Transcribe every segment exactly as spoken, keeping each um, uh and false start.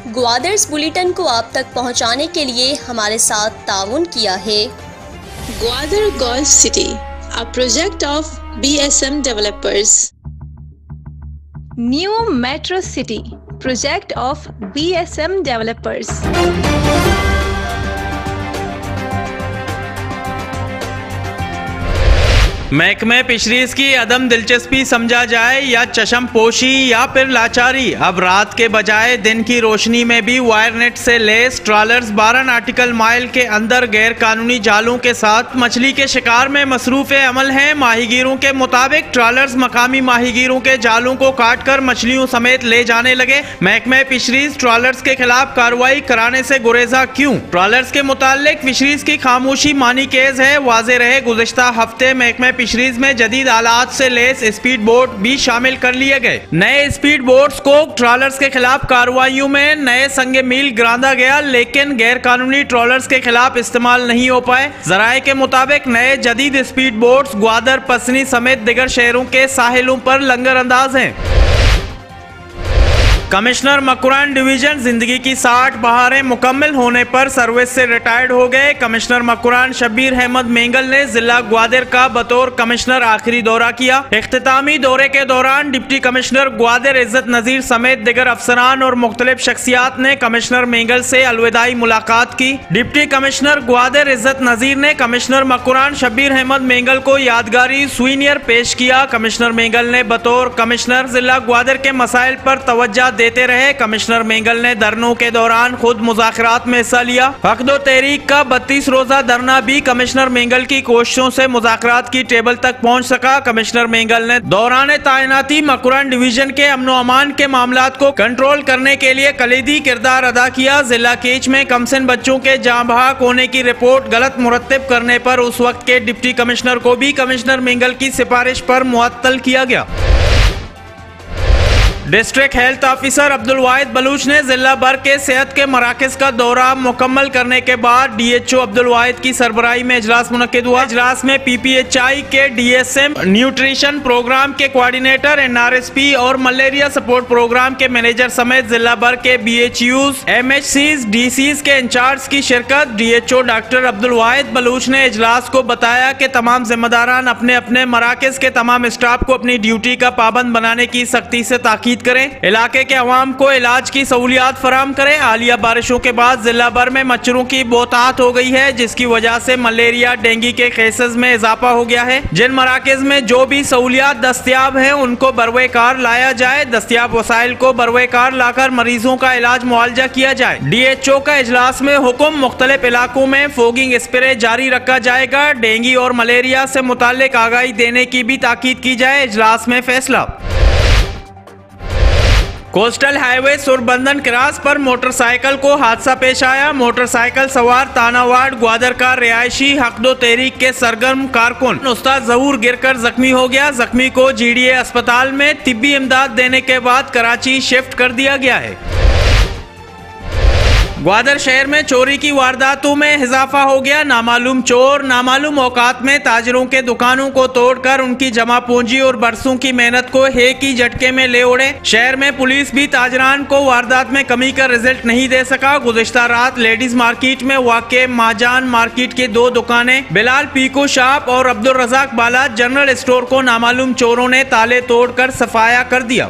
ग्वादर्स bulletin को आप तक पहुंचाने के लिए हमारे साथ ताउन किया है Gwadar golf city, a project of B S M developers. New Metro City, project of B S M developers. महकमे फिशरीज की अदम दिलचस्पी समझा जाए या चशम पोशी या फिर लाचारी, अब रात के बजाय दिन की रोशनी में भी वायर नेट से लेस ट्रॉलर्स बारह नाटिकल माइल के अंदर गैर कानूनी जालों के साथ मछली के शिकार में मसरूफ अमल हैं। माहीगीरों के मुताबिक ट्रॉलर्स मकामी माहीगीरों के जालों को काट कर मछलियों समेत ले जाने लगे। महकमे फिशरीज ट्रॉलर्स के खिलाफ कार्रवाई कराने से गुरेजा क्यों? ट्रॉलर्स के मुतालिक फिशरीज की खामोशी मानी केज है। वाजे रहे गुज़िश्ता हफ्ते महकमे फिशरीज में जदीद आलात से लेस स्पीड बोट भी शामिल कर लिए गए। नए स्पीड बोट्स को ट्रॉलर्स के खिलाफ कार्रवाइयों में नए संगे मील गिरांदा गया, लेकिन गैर कानूनी ट्रॉलर्स के खिलाफ इस्तेमाल नहीं हो पाए। जराये के मुताबिक नए जदीद स्पीड बोट्स ग्वादर, पसनी समेत दिगर शहरों के साहिलों पर लंगर अंदाज हैं। कमिश्नर मकुरान डिवीजन जिंदगी की साठ बहारें मुकम्मल होने पर सर्विस से रिटायर्ड हो गए। कमिश्नर मकुरान शब्बीर अहमद मेंगल ने जिला ग्वादर का बतौर कमिश्नर आखिरी दौरा किया। इख्तितामी दौरे के दौरान डिप्टी कमिश्नर ग्वादर इज्जत नजीर समेत दिगर अफसरान और मुख्तलिफ शख्सियात ने कमिश्नर मेंगल से अलविदाई मुलाकात की। डिप्टी कमिश्नर ग्वादर इज्जत नजीर ने कमिश्नर मकुरान शब्बीर अहमद मेंगल को यादगारी सुवीनियर पेश किया। कमिश्नर मेंगल ने बतौर कमिश्नर जिला ग्वादर के मसाइल पर तवज्जो देते रहे। कमिश्नर मेंगल ने धरनों के दौरान खुद मुज़ाकरात में हिस्सा लिया। हक़दो तहरीक का बत्तीस रोजा धरना भी कमिश्नर मेंगल की कोशिशों से मुज़ाकरात की टेबल तक पहुंच सका। कमिश्नर मेंगल ने दौरान तैनाती मकुरान डिवीजन के अमनो अमान के मामलात को कंट्रोल करने के लिए कलीदी किरदार अदा किया। जिला केच में कमसिन बच्चों के जाँ बहक होने की रिपोर्ट गलत मुरत्तिब करने पर उस वक्त के डिप्टी कमिश्नर को भी कमिश्नर मेंगल की सिफारिश पर मुअत्तल किया गया। District health officer Abdul Wahid Baloch ने जिला भर के सेहत के मराकज का दौरा मुकम्मल करने के बाद D H O Abdul Wahid की सरबराही में इजलास मुनक्किद हुआ। इजलास में पी पी एच आई के D S M, nutrition program के coordinator, N R S P और मलेरिया सपोर्ट प्रोग्राम के मैनेजर समेत जिला भर के B H Us, M H Cs, D Cs के इंचार्ज की शिरकत। D H O doctor Abdul Wahid Baloch ने इजलास को बताया कि तमाम जिम्मेदारान अपने अपने मराकज के तमाम स्टाफ को अपनी ड्यूटी का पाबंद बनाने की सख्ती से ताकीद करें। इलाके के अवाम को इलाज की सहूलियात फराम करें। हालिया बारिशों के बाद जिला भर में मच्छरों की बहुतात हो गई है, जिसकी वजह से मलेरिया, डेंगू के केसेस में इजाफा हो गया है। जिन मराकज में जो भी सहूलियात दस्तियाब हैं उनको बरवे कार लाया जाए। दस्तियाब वसाइल को बरवे कार लाकर मरीजों का इलाज मुआवजा किया जाए। डी एच ओ का इजलास में हुक्म, मुख्तलिफ इलाकों में फोगिंग स्प्रे जारी रखा जाएगा। डेंगू और मलेरिया से मुताल्लिक आगाही देने की भी ताकीद की जाए। इजलास में फैसला। कोस्टल हाईवे सुरबंदन क्रास पर मोटरसाइकिल को हादसा पेश आया। मोटरसाइकिल सवार तानावाड़ ग्वादर का रिहायशी हक़दो तहरीक के सरगर्म कारकुन उस्ताद ज़हूर गिरकर जख्मी हो गया। जख्मी को जी डी ए अस्पताल में तिब्बी इमदाद देने के बाद कराची शिफ्ट कर दिया गया है। ग्वादर शहर में चोरी की वारदातों में इजाफा हो गया। नामालूम चोर नामालूम औकात में ताजरों के दुकानों को तोड़कर उनकी जमा पूंजी और बरसों की मेहनत को हे की झटके में ले उड़े। शहर में पुलिस भी ताजरान को वारदात में कमी का रिजल्ट नहीं दे सका। गुज़िश्ता रात लेडीज मार्केट में वाक़े महाजान मार्केट की दो दुकानें बिलाल पीको शॉप और अब्दुल रज़ाक बाला जनरल स्टोर को नामालूम चोरों ने ताले तोड़कर सफाया कर दिया।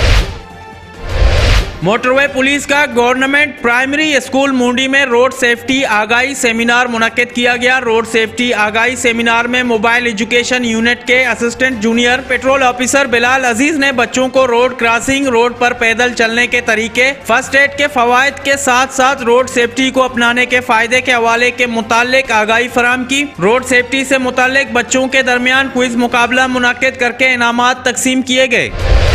मोटरवे पुलिस का गवर्नमेंट प्राइमरी स्कूल मुंडी में रोड सेफ्टी आगाही सेमिनार मुनक्किद किया गया। रोड सेफ्टी आगाही सेमिनार में मोबाइल एजुकेशन यूनिट के assistant junior patrol officer Bilal Aziz ने बच्चों को रोड क्रॉसिंग, रोड पर पैदल चलने के तरीके, फर्स्ट एड के फवायद के साथ साथ रोड सेफ्टी को अपनाने के फायदे के हवाले के मुतालिक आगाही फराम की। रोड सेफ्टी से मुतालिक बच्चों के दरमियान क्विज मुकाबला मुनक्किद करके इनामात तकसीम किए गए।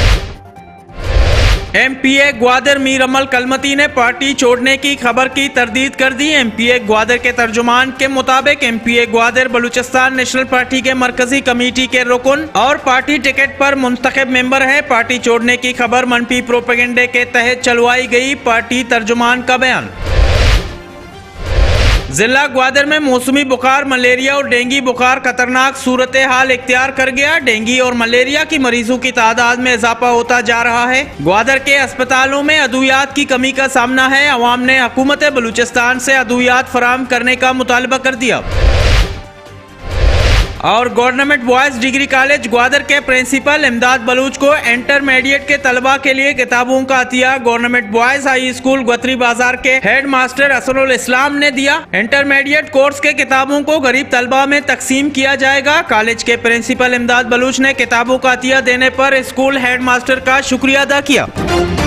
M P A Gwadar Mir Amal Kalmati ने पार्टी छोड़ने की खबर की तरदीद कर दी। एम पी ए ग्वादर के तर्जुमान के मुताबिक M P A Gwadar Balochistan national party के मरकजी कमेटी के रुकन और पार्टी टिकट पर मुंतखब मेंबर है। पार्टी छोड़ने की खबर मनफी प्रोपेगेंडे के तहत चलवाई गई। पार्टी तर्जुमान का बयान। जिला ग्वादर में मौसमी बुखार, मलेरिया और डेंगू बुखार खतरनाक सूरत हाल इख्तियार कर गया। डेंगू और मलेरिया की मरीजों की तादाद में इजाफा होता जा रहा है। ग्वादर के अस्पतालों में अद्वियात की कमी का सामना है। अवाम ने हुकूमत बलूचिस्तान से अद्वियात फराहम करने का मुतालबा कर दिया। और government boys degree college Gwadar के प्रिंसिपल इमदाद बलूच को इंटरमीडिएट के तलबा के लिए किताबों का अतिया government boys high school Gawtari बाजार के हेड मास्टर असरुल इस्लाम ने दिया। इंटरमीडिएट कोर्स के किताबों को गरीब तलबा में तकसीम किया जाएगा। कॉलेज के प्रिंसिपल इमदाद बलूच ने किताबों का अतिया देने पर स्कूल हेड मास्टर का शुक्रिया अदा किया।